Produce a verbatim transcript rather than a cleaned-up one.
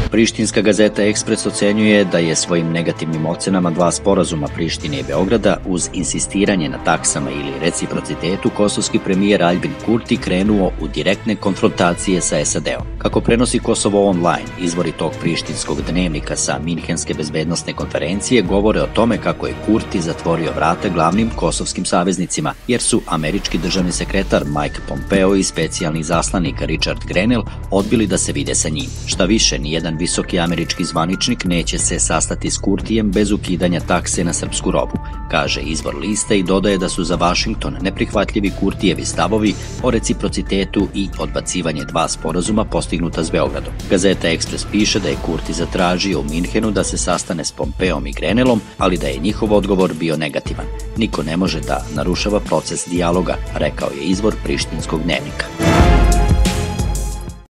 Prištinska gazeta Ekspres ocenjuje da je svojim negativnim ocenama dva sporazuma Prištine i Beograda uz insistiranje na taksama ili reciprocitetu kosovski premijer Aljbin Kurti krenuo u direktne konfrontacije sa S A D-om. Kako prenosi Kosovo online, izvori tog prištinskog dnevnika sa Minhenske bezbednosne konferencije govore o tome kako je Kurti zatvorio vrata glavnim kosovskim saveznicima, jer su američki državni sekretar Mike Pompeo i specijalni zaslanik Richard Grenell odbili da se vide sa njim. Šta više, nijedan visoki američki zvaničnik neće se sastati s Kurtijem bez ukidanja takse na srpsku robu, kaže izvor liste i dodaje da su za Vašington neprihvatljivi Kurtijevi stavovi o reciprocitetu i odbacivanje dva sporazuma postignuta s Beogradom. Gazeta Ekspres piše da je Kurti zatražio u Minhenu da se sastane s Pompeom i Grenellom, ali da je njihov odgovor bio negativan. Niko ne može da narušava proces dijaloga, rekao je izvor prištinskog dnevnika.